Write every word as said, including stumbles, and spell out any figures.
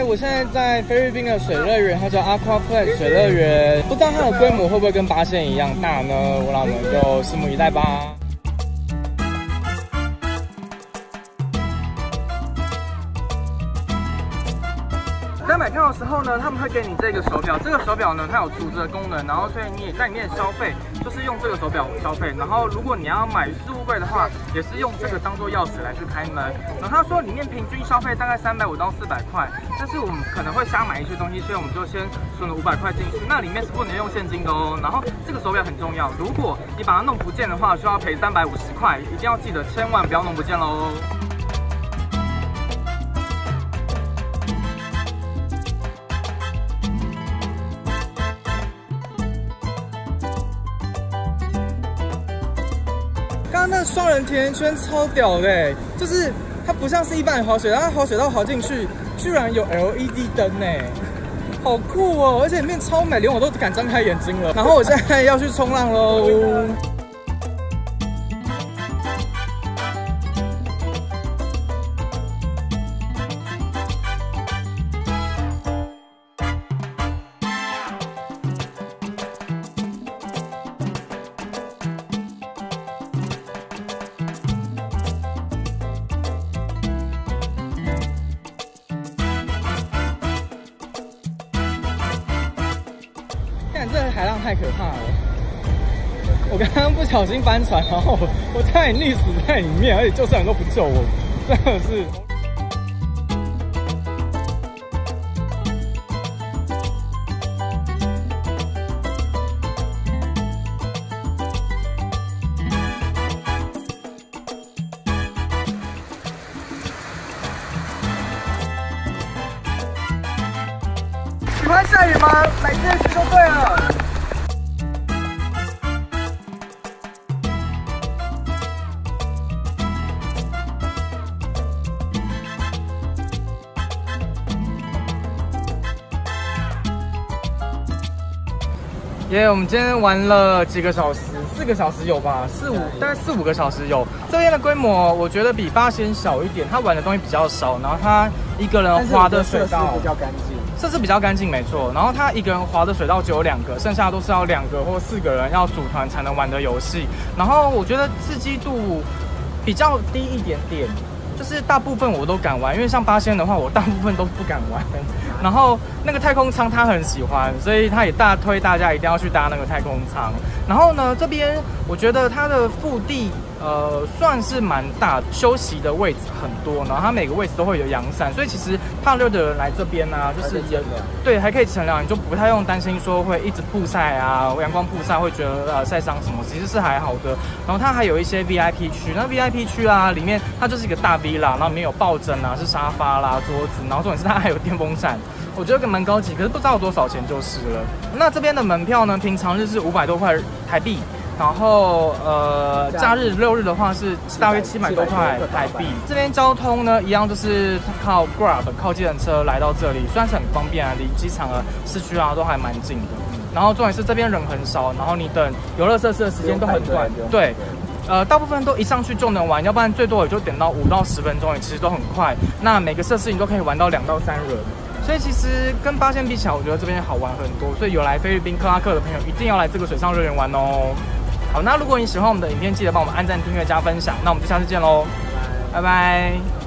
我现在在菲律宾的水乐园，它叫 Aquaplex 水乐园，不知道它的规模会不会跟八仙一样大呢？我让我们就拭目以待吧。 在买票的时候呢，他们会给你这个手表。这个手表呢，它有储值的功能，然后所以你也在里面消费，就是用这个手表消费。然后如果你要买置物柜的话，也是用这个当做钥匙来去开门。然后他说里面平均消费大概三百五到四百块，但是我们可能会瞎买一些东西，所以我们就先存了五百块进去。那里面是不能用现金的哦。然后这个手表很重要，如果你把它弄不见的话，需要赔三百五十块，一定要记得，千万不要弄不见喽。 刚刚那个双人甜甜圈超屌的，就是它不像是一般的滑水道，它滑水道滑进去居然有 L E D 灯哎，好酷哦！而且里面超美，连我都敢张开眼睛了。然后我现在要去冲浪喽。 看这海浪太可怕了！我刚刚不小心翻船，然后我我差点溺死在里面，而且救生员都不救我，真的是。喜欢下雨吗？来这里就对了。耶！ Yeah, 我们今天玩了几个小时，四个小时有吧？四五大概四五个小时有。这边的规模我觉得比八仙小一点，它玩的东西比较少，然后它一个人滑的水道比较干净。 设施比较干净，没错。然后他一个人滑的水道只有两个，剩下都是要两个或四个人要组团才能玩的游戏。然后我觉得刺激度比较低一点点，就是大部分我都敢玩，因为像八仙的话，我大部分都不敢玩。然后那个太空舱他很喜欢，所以他也大推大家一定要去搭那个太空舱。然后呢，这边我觉得它的腹地。 呃，算是蛮大，休息的位置很多，然后它每个位置都会有阳伞，所以其实怕热的人来这边呢、啊，就是也对，还可以乘凉，你就不太用担心说会一直曝晒啊，阳光曝晒会觉得呃晒伤什么，其实是还好的。然后它还有一些 V I P 区，那 V I P 区啊，里面它就是一个大 villa， 然后里面有抱枕啊，是沙发啦、桌子，然后重点是它还有电风扇，我觉得蛮高级，可是不知道有多少钱就是了。那这边的门票呢，平常日是五百多块台币。 然后呃，假日六日的话是大约七百多块台币。这边交通呢，一样就是靠 Grab 靠计程车来到这里，虽然是很方便啊，离机场啊、市区啊都还蛮近的。然后重点是这边人很少，然后你等游乐设施的时间都很短，对。呃，大部分都一上去就能玩，要不然最多也就等到五到十分钟，也其实都很快。那每个设施你都可以玩到两到三人。 所以其实跟八仙比起来，我觉得这边好玩很多。所以有来菲律宾克拉克的朋友，一定要来这个水上乐园玩哦。好，那如果你喜欢我们的影片，记得帮我们按赞、订阅、加分享。那我们就下次见喽，拜拜。拜拜。